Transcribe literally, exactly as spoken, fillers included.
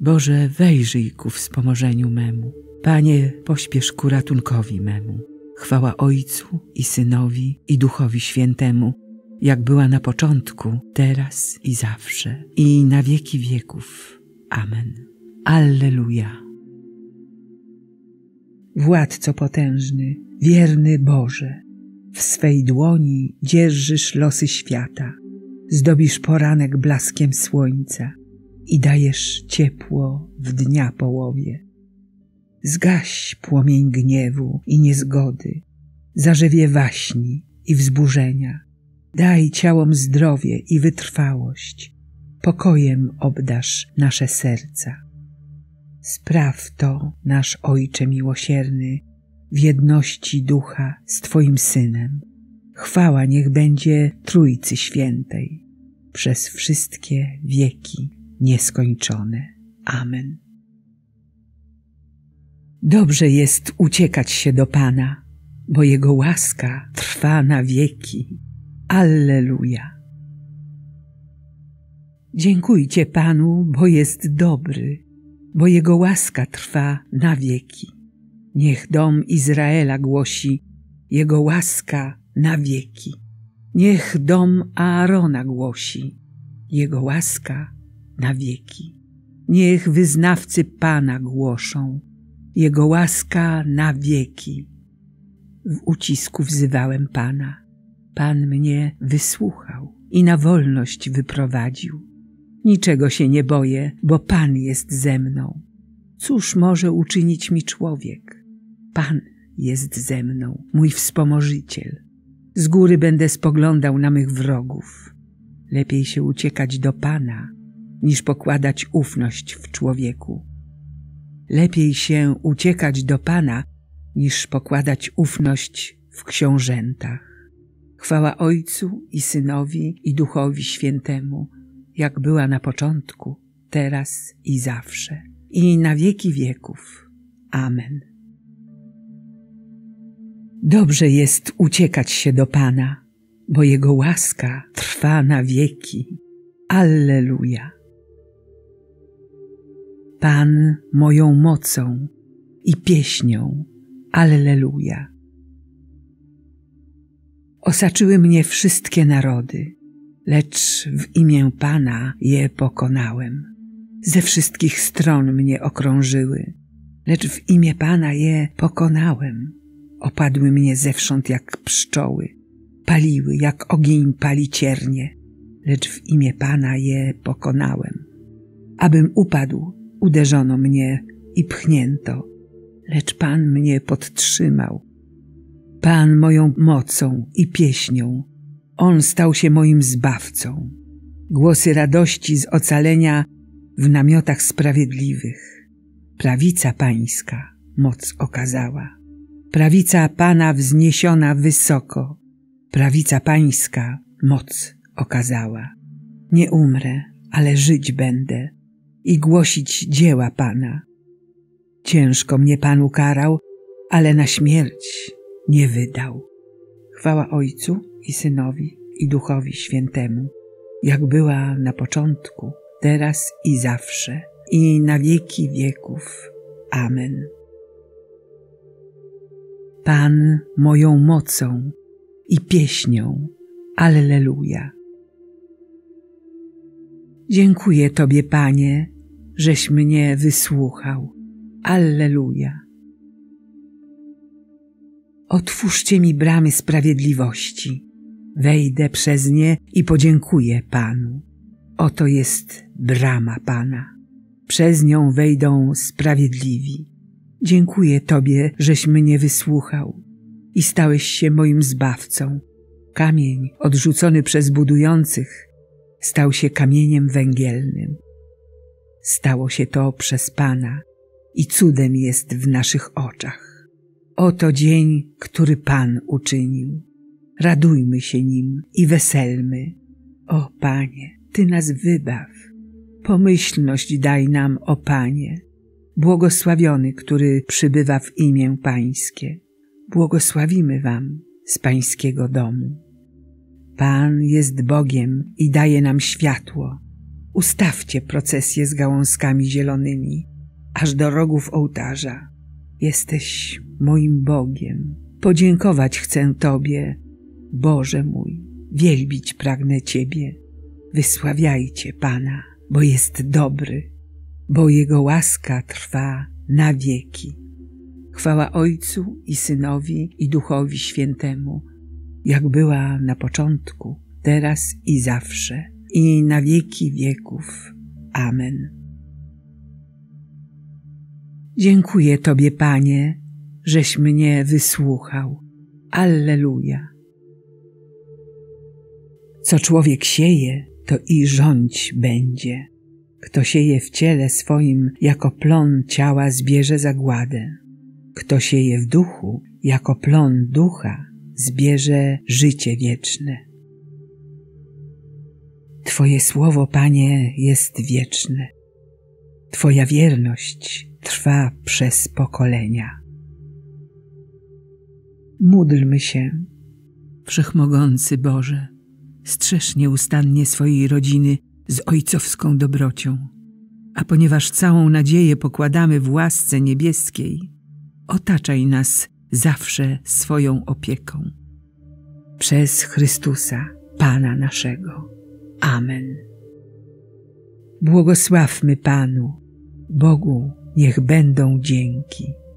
Boże, wejrzyj ku wspomożeniu memu. Panie, pośpiesz ku ratunkowi memu. Chwała Ojcu i Synowi i Duchowi Świętemu, jak była na początku, teraz i zawsze, i na wieki wieków. Amen. Alleluja. Władco potężny, wierny Boże, w swej dłoni dzierżysz losy świata, zdobisz poranek blaskiem słońca i dajesz ciepło w dnia połowie. Zgaś płomień gniewu i niezgody, zarzewie waśni i wzburzenia. Daj ciałom zdrowie i wytrwałość, pokojem obdarz nasze serca. Spraw to, nasz Ojcze miłosierny, w jedności Ducha z Twoim Synem. Chwała niech będzie Trójcy Świętej, przez wszystkie wieki nieskończone. Amen. Dobrze jest uciekać się do Pana, bo Jego łaska trwa na wieki. Alleluja. Dziękujcie Panu, bo jest dobry, bo Jego łaska trwa na wieki. Niech dom Izraela głosi, Jego łaska na wieki. Niech dom Aarona głosi, Jego łaska na wieki. Niech wyznawcy Pana głoszą, Jego łaska na wieki. W ucisku wzywałem Pana. Pan mnie wysłuchał i na wolność wyprowadził. Niczego się nie boję, bo Pan jest ze mną. Cóż może uczynić mi człowiek? Pan jest ze mną, mój wspomożyciel. Z góry będę spoglądał na mych wrogów. Lepiej się uciekać do Pana, niż pokładać ufność w człowieku. Lepiej się uciekać do Pana, niż pokładać ufność w książętach. Chwała Ojcu i Synowi i Duchowi Świętemu, jak była na początku, teraz i zawsze, i na wieki wieków. Amen. Dobrze jest uciekać się do Pana, bo Jego łaska trwa na wieki. Alleluja. Pan moją mocą i pieśnią. Alleluja. Osaczyły mnie wszystkie narody, lecz w imię Pana je pokonałem. Ze wszystkich stron mnie okrążyły, lecz w imię Pana je pokonałem. Opadły mnie zewsząd jak pszczoły, paliły jak ogień pali ciernie, lecz w imię Pana je pokonałem. Abym upadł, uderzono mnie i pchnięto, lecz Pan mnie podtrzymał. Pan moją mocą i pieśnią, On stał się moim zbawcą. Głosy radości z ocalenia w namiotach sprawiedliwych. Prawica Pańska moc okazała. Prawica Pana wzniesiona wysoko. Prawica Pańska moc okazała. Nie umrę, ale żyć będę i głosić dzieła Pana. Ciężko mnie Pan ukarał, ale na śmierć nie wydał. Chwała Ojcu i Synowi i Duchowi Świętemu, jak była na początku, teraz i zawsze, i na wieki wieków. Amen. Pan moją mocą i pieśnią. Alleluja. Dziękuję Tobie, Panie, żeś mnie wysłuchał. Alleluja. Otwórzcie mi bramy sprawiedliwości. Wejdę przez nie i podziękuję Panu. Oto jest brama Pana. Przez nią wejdą sprawiedliwi. Dziękuję Tobie, żeś mnie wysłuchał i stałeś się moim zbawcą. Kamień odrzucony przez budujących stał się kamieniem węgielnym. Stało się to przez Pana i cudem jest w naszych oczach. Oto dzień, który Pan uczynił. Radujmy się nim i weselmy. O Panie, Ty nas wybaw. Pomyślność daj nam, o Panie. Błogosławiony, który przybywa w imię Pańskie. Błogosławimy Wam z Pańskiego domu. Pan jest Bogiem i daje nam światło. Ustawcie procesję z gałązkami zielonymi, aż do rogów ołtarza. Jesteś moim Bogiem. Podziękować chcę Tobie, Boże mój, wielbić pragnę Ciebie. Wysławiajcie Pana, bo jest dobry, bo Jego łaska trwa na wieki. Chwała Ojcu i Synowi i Duchowi Świętemu, jak była na początku, teraz i zawsze, i na wieki wieków. Amen. Dziękuję Tobie, Panie, żeś mnie wysłuchał. Alleluja. Co człowiek sieje, to i rządź będzie. Kto sieje w ciele swoim, jako plon ciała zbierze zagładę. Kto sieje w duchu, jako plon ducha, zbierze życie wieczne. Twoje słowo, Panie, jest wieczne. Twoja wierność trwa przez pokolenia. Módlmy się. Wszechmogący Boże, strzeż nieustannie swojej rodziny z ojcowską dobrocią, a ponieważ całą nadzieję pokładamy w łasce niebieskiej, otaczaj nas zawsze swoją opieką. Przez Chrystusa, Pana naszego. Amen. Błogosławmy Panu, Bogu niech będą dzięki.